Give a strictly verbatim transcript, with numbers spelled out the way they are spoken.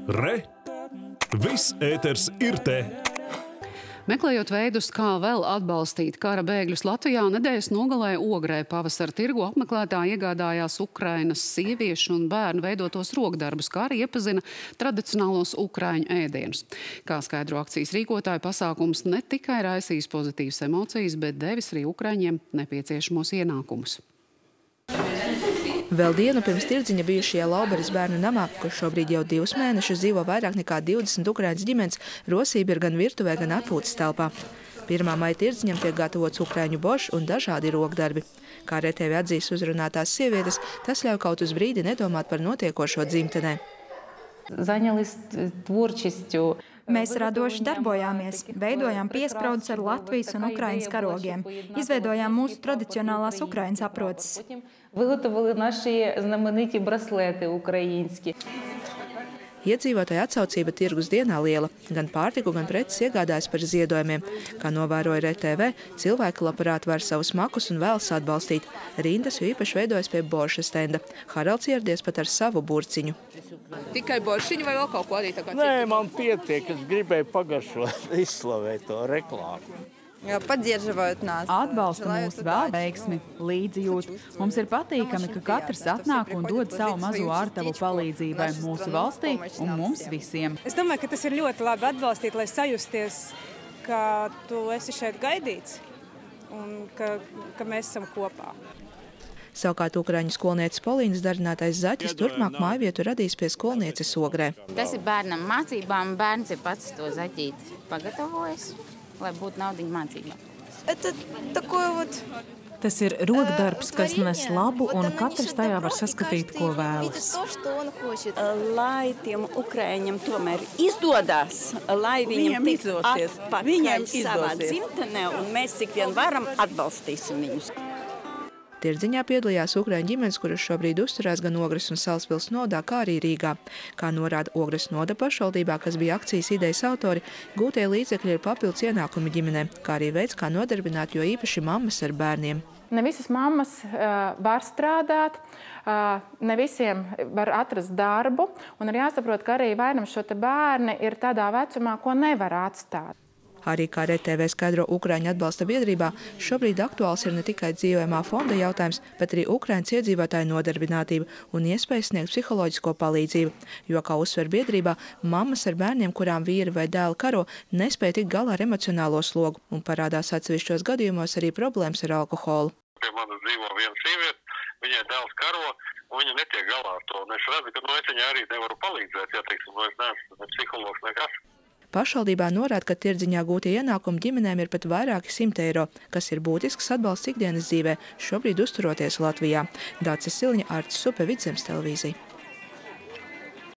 Re! Viss ēters ir te! Meklējot veidus, kā vēl atbalstīt kara bēgļus Latvijā, nedēļas nogalē Ogrē pavasara tirgu apmeklētāji iegādājās Ukrainas sieviešu un bērnu veidotos rokdarbus, kā arī iepazina tradicionālos ukraiņu ēdienus. Kā skaidro akcijas rīkotāju, pasākums ne tikai raisīs pozitīvas emocijas, bet devis arī ukraiņiem nepieciešamos ienākumus. Vēl dienu pirms tirdziņa bijušajā Lauberes bērnu namā, kur šobrīd jau divus mēnešus dzīvo vairāk nekā divdesmit ukraiņas ģimenes, rosība ir gan virtuvē, gan atpūtas telpā. Pirmā maija tirdziņam tiek gatavots ukraiņu boršs un dažādi rokdarbi. Kā R T V atzīst uzrunātās sievietes, tas ļauj kaut uz brīdi nedomāt par notiekošo dzimtenē. Mēs radoši darbojāmies, veidojām piespraudus ar Latvijas un Ukrainas karogiem, izveidojām mūsu tradicionālās Ukrainas aproces. Iedzīvotāja atsaucība tirgus dienā liela, gan pārtiku, gan preces iegādājas par ziedojumiem. Kā novēroja R T V, cilvēki labprāt var savus makus un vēlas atbalstīt. Rindas jo īpaši veidojas pie borša stenda. Haralds ieradies pat ar savu burciņu. Tikai boršiņu vai vēl kaut ko arī tagad? Nē, man pietiek, es gribēju pagaršot, izslavēt to reklāmu. Atbalsta mūsu vēl veiksmi, līdzjūt. Mums ir patīkami, ka katrs atnāk un dod savu mazo ārtavu palīdzībai mūsu valstī un mums visiem. Es domāju, ka tas ir ļoti labi atbalstīt, lai sajusties, ka tu esi šeit gaidīts un ka, ka mēs esam kopā. Savukārt ukraiņu skolnieces Polīnas darinātais Zaķis turpmāk mājvietu radīs pie skolnieces Ogrē. Tas ir bērnam mācībām, bērns ir pats to zaķīti pagatavojis, lai būtu naudiņa mācībām. Tas ir rokdarbs, kas nes labu, un katrs tajā var saskatīt, ko vēlas. Lai tiem ukraiņiem tomēr izdodas, lai viņiem tiks atpakaļ savā dzimtenē, un mēs cik vien varam atbalstīsim viņus. Tirdziņā piedalījās ukraiņu ģimenes, kuras šobrīd uzturās gan Ogres un Salaspils nodā, kā arī Rīgā. Kā norāda Ogres noda pašvaldībā, kas bija akcijas idejas autori, gūtie līdzekļi ir papildus ienākumi ģimenēm, kā arī veids, kā nodarbināt, jo īpaši mammas ar bērniem. Ne visas mammas uh, var strādāt, uh, ne visiem var atrast darbu, un ir jāsaprot, ka arī vainam šo te bērni ir tādā vecumā, ko nevar atstāt. Arī kā R T V skaidro Ukraiņu atbalsta biedrībā, šobrīd aktuāls ir ne tikai dzīvojamā fonda jautājums, bet arī Ukrainas iedzīvotāju nodarbinātība un iespējas sniegt psiholoģisko palīdzību. Jo, kā uzsver biedrībā, mammas ar bērniem, kurām vīri vai dēli karo, nespēja tikt galā ar emocionālo slogu un parādās atsevišķos gadījumos arī problēmas ar alkoholu. Pie manis dzīvo viena sieviete, viņai dēls karo, un viņa netiek galā ar to. Un es redzu, ka no es viņai arī nevaru palīdzēt, ja teiksim, no es neesmu ne psihologs, nekas. Pašvaldībā norāda, ka tirdziņā gūtie ienākumi ģimenēm ir pat vairāki simti eiro, kas ir būtisks atbalsts ikdienas dzīvē, šobrīd uzturoties Latvijā. Dācis Siliņa, Artis Supe, Vidzemes televīzija.